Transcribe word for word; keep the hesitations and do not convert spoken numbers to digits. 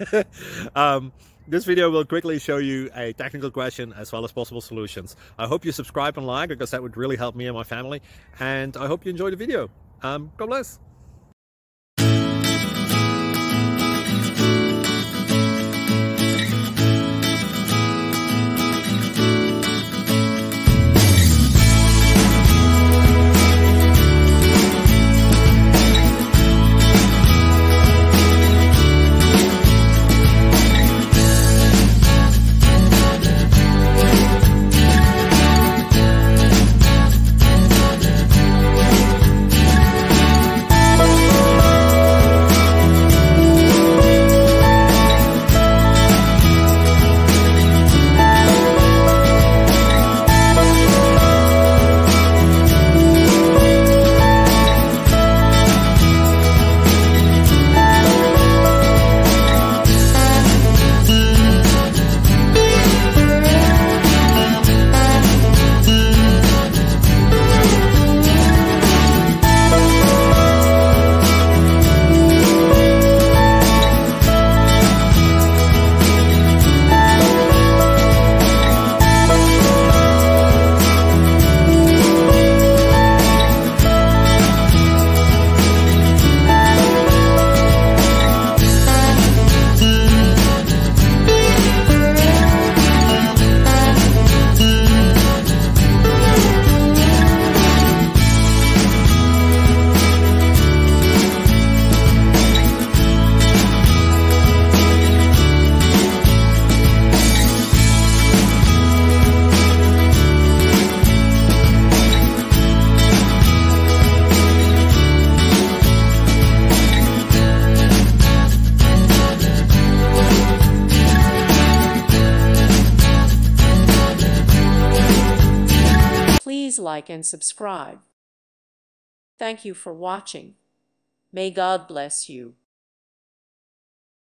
um, this video will quickly show you a technical question as well as possible solutions. I hope you subscribe and like, because that would really help me and my family. And I hope you enjoy the video. Um, God bless. Please like and subscribe. Thank you for watching. May God bless you.